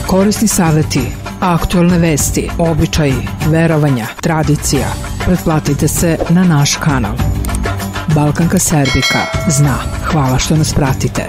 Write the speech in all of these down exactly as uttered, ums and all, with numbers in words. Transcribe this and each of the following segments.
Korisni savjeti, aktualne vesti, običaji, verovanja, tradicija. Pretplatite se na naš kanal. Balkanka Serbika zna. Hvala što nas pratite.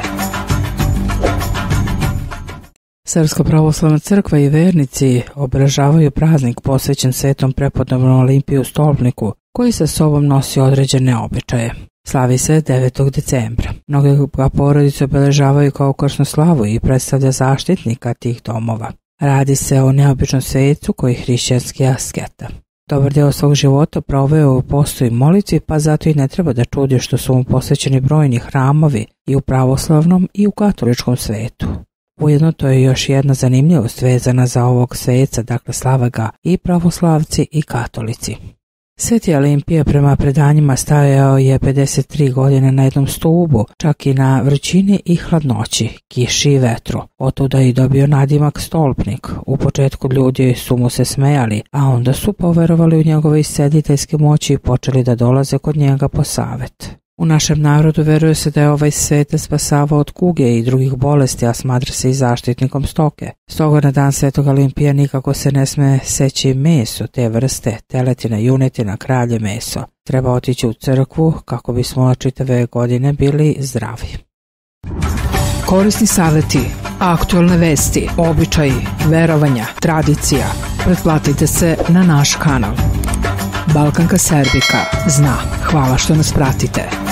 Srpska pravoslavna crkva i vernici obeležavaju praznik posvećen Svetom prepodobnom Olimpiju u Stolpniku, koji sa sobom nosi određene običaje. Slavi se devetog decembra. Mnoge ga porodice obeležavaju kao krsnu slavu i predstavlja zaštitnika tih domova. Radi se o neobičnom svecu koji je hrišćanski asketa. Dobar deo svog života proveo u postu i molitvi, pa zato i ne treba da čudi što su mu posvećeni brojni hramovi i u pravoslavnom i u katoličkom svetu. Ujedno to je još jedna zanimljivost vezana za ovog sveca, dakle slave ga i pravoslavci i katolici. Sveti Olimpija prema predanjima stajao je pedeset tri godine na jednom stubu, čak i na vrućini i hladnoći, kiši i vetru. Otuda je i dobio nadimak Stolpnik. U početku ljudi su mu se smejali, a onda su poverovali u njegove iscediteljske moći i počeli da dolaze kod njega po savet. U našem narodu veruje se da je ovaj svetac spasavao od kuge i drugih bolesti, a smatra se i zaštitnikom stoke. Stoga na dan Svetog Olimpija nikako se ne sme seći meso te vrste, teletina, junetina, kralje meso. Treba otići u crkvu kako bismo čitave godine bili zdravi. Korisni savjeti, aktualne vesti, običaji, verovanja, tradicija. Pretplatite se na naš kanal. Balkanka Serbika zna. Hvala što nas pratite.